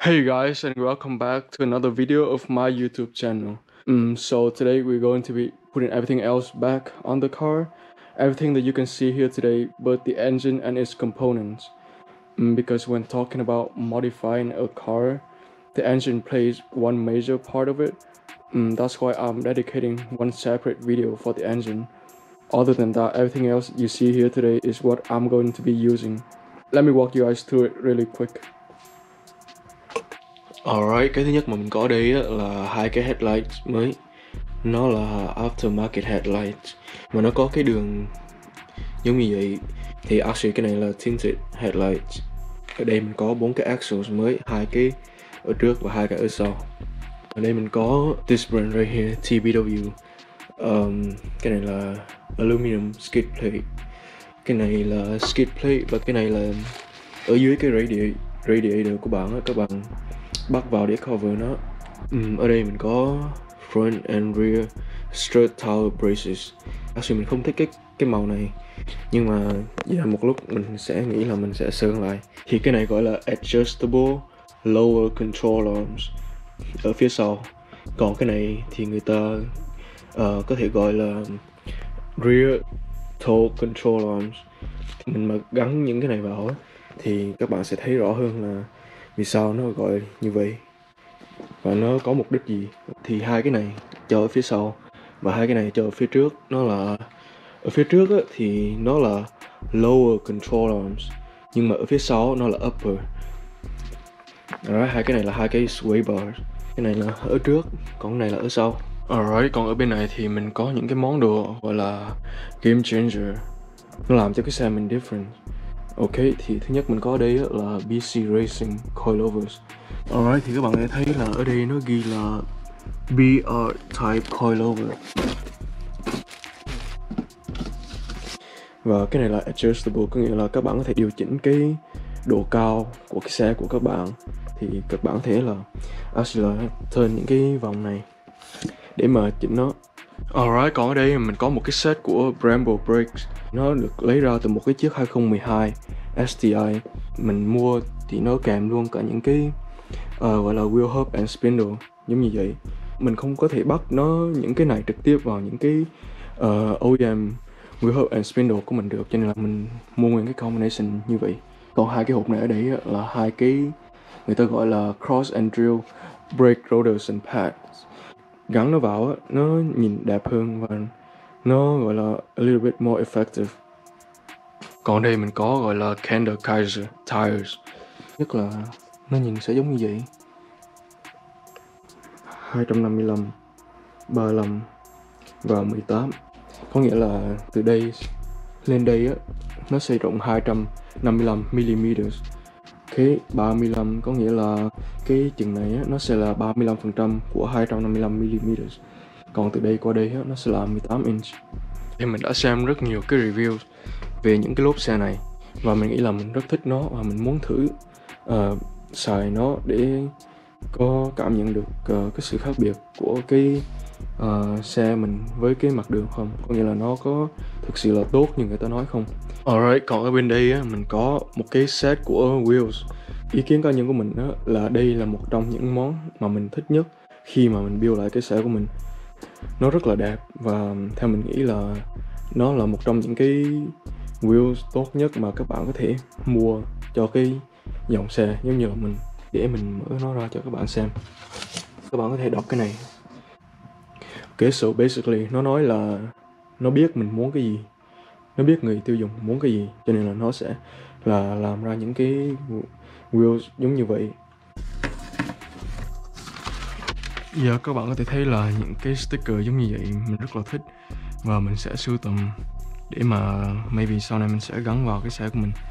Hey guys, and welcome back to another video of my YouTube channel. So today we're going to be putting everything else back on the car. Everything that you can see here today, but the engine and its components. Because when talking about modifying a car, the engine plays one major part of it. That's why I'm dedicating one separate video for the engine. Other than that, everything else you see here today is what I'm going to be using. Let me walk you guys through it really quick. Alright, cái thứ nhất mà mình có ở đây á, là hai cái headlights mới. Nó là aftermarket headlights mà nó có cái đường giống như vậy. Thì actually cái này là tinted headlights. Ở đây mình có 4 cái axles mới, hai cái ở trước và hai cái ở sau. Ở đây mình có this brand right here, TBW. Cái này là aluminum skid plate. Cái này là skid plate và cái này là ở dưới cái radiator của bạn á, các bạn bắt vào để cover nó. Ở đây mình có front and rear strut tower braces. Actually mình không thích cái màu này, nhưng mà yeah, một lúc mình sẽ nghĩ là mình sẽ sơn lại. Thì cái này gọi là adjustable lower control arms ở phía sau. Còn cái này thì người ta có thể gọi là rear toe control arms. Mình mà gắn những cái này vào thì các bạn sẽ thấy rõ hơn là vì sao nó gọi như vậy và nó có mục đích gì. Thì hai cái này cho ở phía sau và hai cái này cho ở phía trước. Nó là ở phía trước á, thì nó là lower control arms, nhưng mà ở phía sau nó là upper. Alright, hai cái này là hai cái sway bars. Cái này là ở trước, còn cái này là ở sau. Alright, còn ở bên này thì mình có những cái món đồ gọi là game changer. Nó làm cho cái xe mình different. Ok, thì thứ nhất mình có ở đây là BC Racing coilovers. Alright, thì các bạn có thể thấy là ở đây nó ghi là BR type coilover. Và cái này là adjustable, có nghĩa là các bạn có thể điều chỉnh cái độ cao của cái xe của các bạn. Thì các bạn có thể là actually turn những cái vòng này để mà chỉnh nó. Alright, còn ở đây mình có một cái set của Brembo brakes. Nó được lấy ra từ một cái chiếc 2012 STI. Mình mua thì nó kèm luôn cả những cái gọi là wheel hub and spindle giống như vậy. Mình không có thể bắt nó những cái này trực tiếp vào những cái OEM wheel hub and spindle của mình được, cho nên là mình mua nguyên cái combination như vậy. Còn hai cái hộp này ở đây là hai cái người ta gọi là cross and drill brake rotors and pads. Gắn nó vào nó nhìn đẹp hơn và nó gọi là a little bit more effective. Còn đây mình có gọi là Kender Kaiser tires. Nhất là nó nhìn sẽ giống như vậy. 255, 35 và 18. Có nghĩa là từ đây lên đây nó sẽ rộng 255mm. Cái 35 có nghĩa là cái chừng này nó sẽ là 35% của 255mm. Còn từ đây qua đây nó sẽ là 18 inch. Thì mình đã xem rất nhiều cái review về những cái lốp xe này và mình nghĩ là mình rất thích nó và mình muốn thử xài nó để có cảm nhận được cái sự khác biệt của cái xe mình với cái mặt đường không, có nghĩa là nó có thực sự là tốt như người ta nói không. Alright, còn ở bên đây mình có một cái set của wheels. Ý kiến cá nhân của mình là đây là một trong những món mà mình thích nhất khi mà mình build lại cái xe của mình. Nó rất là đẹp và theo mình nghĩ là nó là một trong những cái wheels tốt nhất mà các bạn có thể mua cho cái dòng xe giống như là mình. Để mình mở nó ra cho các bạn xem. Các bạn có thể đọc cái này. Okay, so basically nó nói là nó biết mình muốn cái gì, nó biết người tiêu dùng muốn cái gì, cho nên là nó sẽ là làm ra những cái wheels giống như vậy. Giờ các bạn có thể thấy là những cái sticker giống như vậy mình rất là thích và mình sẽ sưu tầm để mà maybe sau này mình sẽ gắn vào cái xe của mình.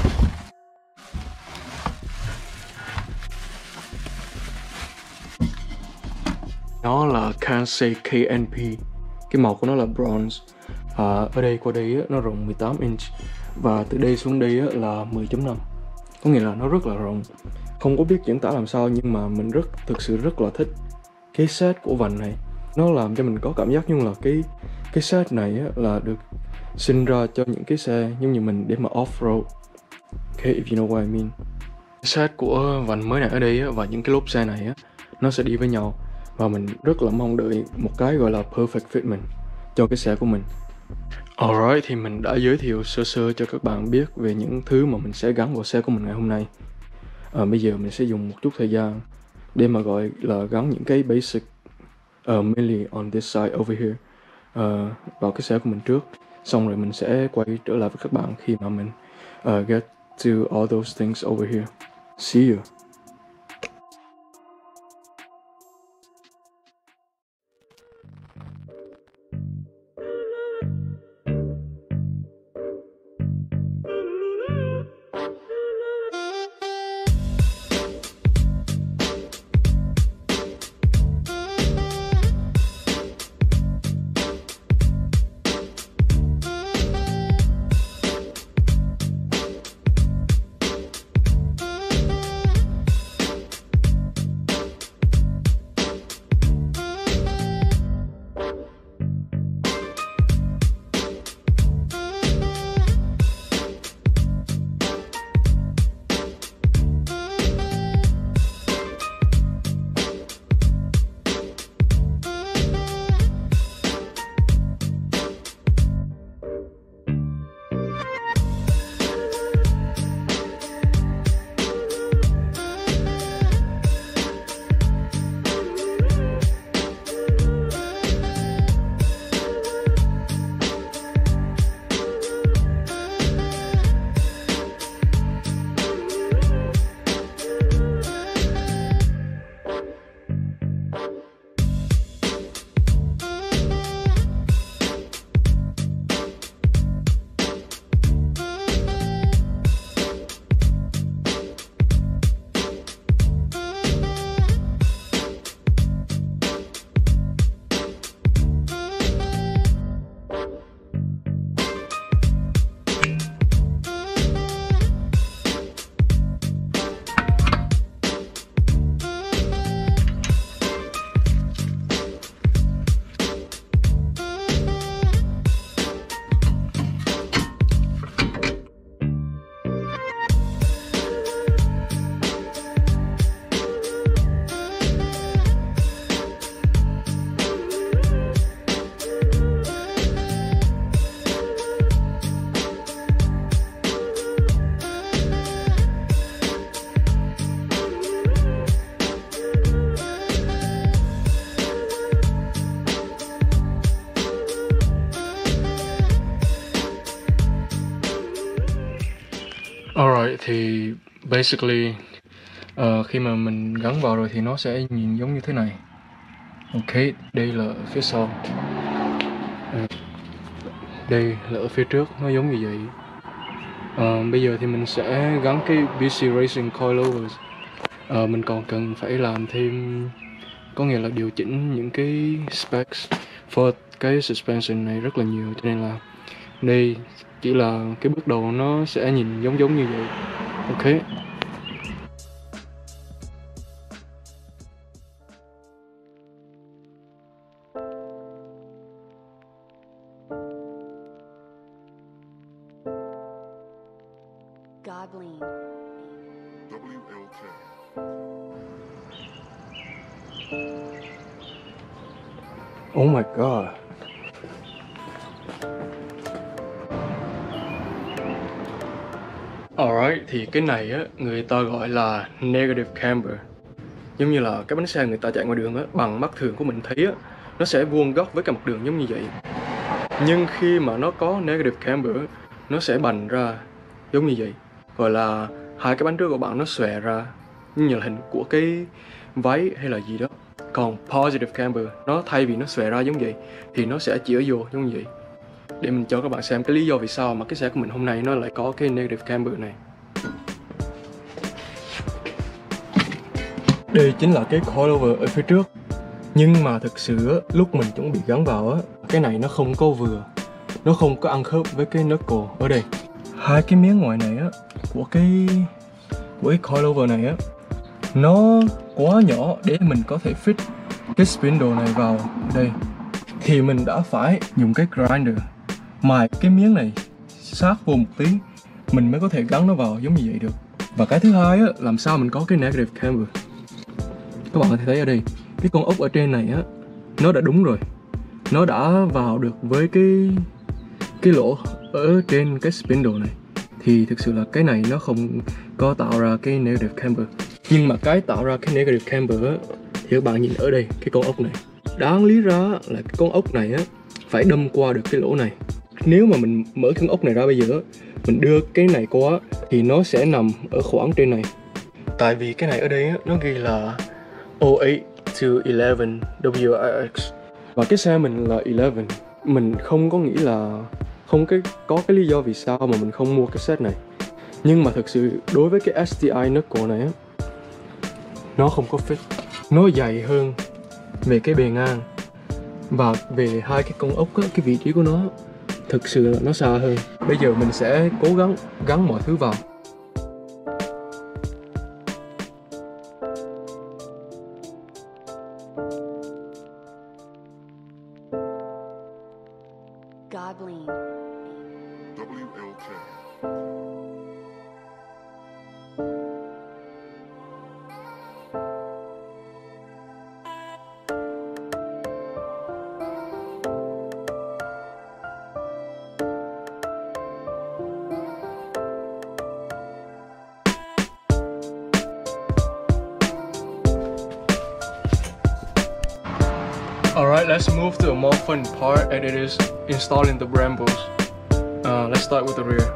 Nó là Kansei KNP. Cái màu của nó là bronze. Ở đây qua đây nó rộng 18 inch và từ đây xuống đây là 10.5. Có nghĩa là nó rất là rộng. Không có biết diễn tả làm sao, nhưng mà mình thực sự rất là thích cái set của vành này. Nó làm cho mình có cảm giác như là cái set này là được sinh ra cho những cái xe giống như mình để mà off-road. Okay, if you know what I mean. set của vành mới này ở đây á, và những cái lốp xe này á, nó sẽ đi với nhau, và mình rất là mong đợi một cái gọi là perfect fitment cho cái xe của mình. Alright, thì mình đã giới thiệu sơ sơ cho các bạn biết về những thứ mà mình sẽ gắn vào xe của mình ngày hôm nay. Bây giờ mình sẽ dùng một chút thời gian để mà gọi là gắn những cái basic mainly on this side over here vào cái xe của mình trước. Xong rồi mình sẽ quay trở lại với các bạn khi mà mình get to all those things over here. See you. Alright, thì basically khi mà mình gắn vào rồi thì nó sẽ nhìn giống như thế này. Ok, đây là phía sau, đây là ở phía trước, nó giống như vậy. Bây giờ thì mình sẽ gắn cái BC Racing coilovers. Mình còn cần phải làm thêm, có nghĩa là điều chỉnh những cái specs for cái suspension này rất là nhiều, cho nên là đây chỉ là cái bước đầu, nó sẽ nhìn giống như vậy. Ok. Goblin. WLK. Oh my god. Alright, thì cái này á, người ta gọi là negative camber. Giống như là cái bánh xe người ta chạy ngoài đường á, bằng mắt thường của mình thấy á, nó sẽ vuông góc với cái mặt đường giống như vậy. Nhưng khi mà nó có negative camber, nó sẽ bành ra giống như vậy. Gọi là hai cái bánh trước của bạn nó xòe ra như là hình của cái váy hay là gì đó. Còn positive camber, nó thay vì nó xòe ra giống vậy thì nó sẽ chĩa vô giống như vậy. Để mình cho các bạn xem cái lý do vì sao mà cái xe của mình hôm nay nó lại có cái negative camber này. Đây chính là cái coilover ở phía trước. Nhưng mà thực sự lúc mình chuẩn bị gắn vào á, cái này nó không có vừa, nó không có ăn khớp với cái knuckle ở đây. Hai cái miếng ngoài này á của cái coilover này á, nó quá nhỏ để mình có thể fit cái spindle này vào đây. Thì mình đã phải dùng cái grinder mài cái miếng này sát vô một tí, mình mới có thể gắn nó vào giống như vậy được. Và cái thứ hai á, làm sao mình có cái negative camber. Các bạn có thể thấy ở đây, cái con ốc ở trên này á, nó đã đúng rồi, nó đã vào được với cái lỗ ở trên cái spindle này, thì thực sự là cái này nó không có tạo ra cái negative camber. Nhưng mà cái tạo ra cái negative camber á, thì các bạn nhìn ở đây, cái con ốc này, đáng lý ra là cái con ốc này á phải đâm qua được cái lỗ này. Nếu mà mình mở con ốc này ra bây giờ, mình đưa cái này qua thì nó sẽ nằm ở khoảng trên này. Tại vì cái này ở đây á, nó ghi là 08 to 11 WRX và cái xe mình là 11. Mình không có nghĩ là có cái lý do vì sao mà mình không mua cái set này. Nhưng mà thực sự đối với cái STI knuckle này á, nó không có fit. Nó dày hơn về cái bề ngang, và về hai cái con ốc á, cái vị trí của nó thực sự là nó xa hơn. Bây giờ mình sẽ cố gắng gắn mọi thứ vào. Goblin. WLK. Alright, let's move to a more fun part, and it is installing the Brambos. Let's start with the rear.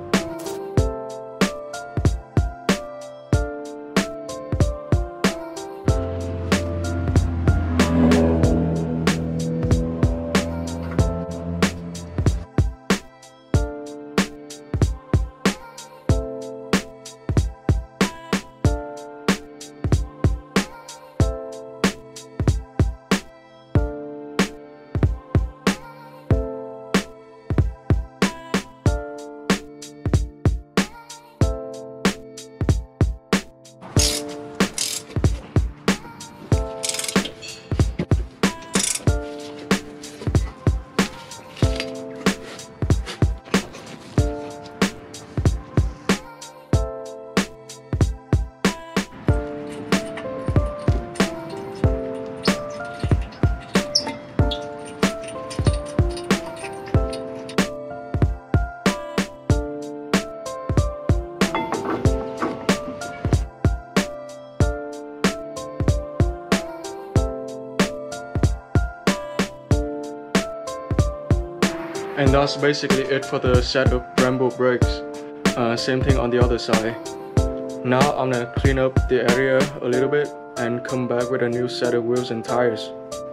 And that's basically it for the set of Brembo brakes. Same thing on the other side. Now I'm gonna clean up the area a little bit and come back with a new set of wheels and tires.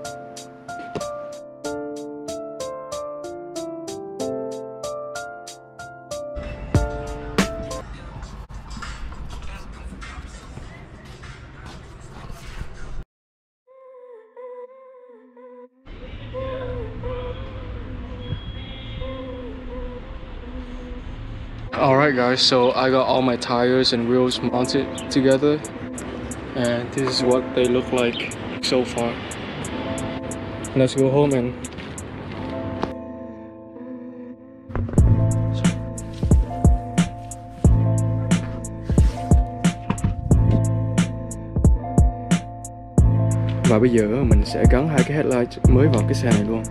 Alright guys, so I got all my tires and wheels mounted together, and this is what they look like so far. Let's go home and và bây giờ mình sẽ gắn hai cái headlight mới vào cái xe này luôn.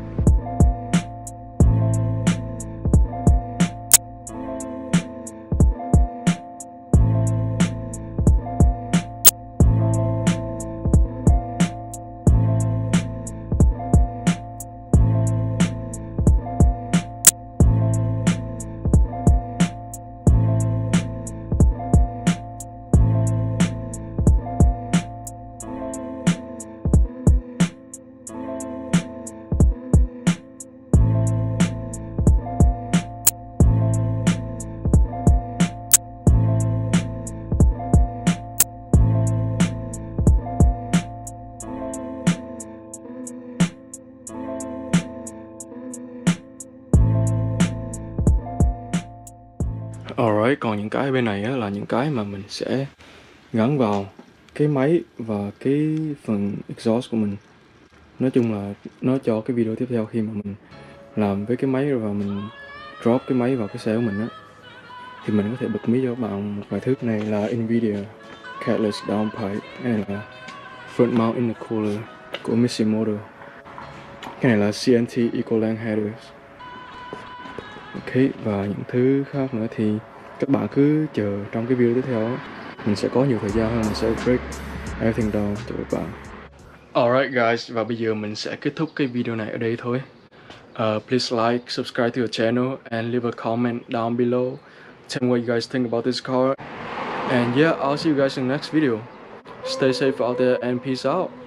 Alright, còn những cái bên này á, là những cái mà mình sẽ gắn vào cái máy và cái phần exhaust của mình. Nói chung là nó cho cái video tiếp theo khi mà mình làm với cái máy và mình drop cái máy vào cái xe của mình á. thì mình có thể bật mí cho các bạn một vài thứ. Cái này là Nvidia Catalyst Downpipe, cái này là Front Mount Intercooler của Mishimoto, cái này là CNT Ecolang Headers. Ok, và những thứ khác nữa thì các bạn cứ chờ trong cái video tiếp theo. Mình sẽ có nhiều thời gian hơn, mình sẽ break everything down cho các bạn. Alright guys, và bây giờ mình sẽ kết thúc cái video này ở đây thôi. Please like, subscribe to the channel and leave a comment down below. Tell me what you guys think about this car. And yeah, I'll see you guys in the next video. Stay safe out there and peace out.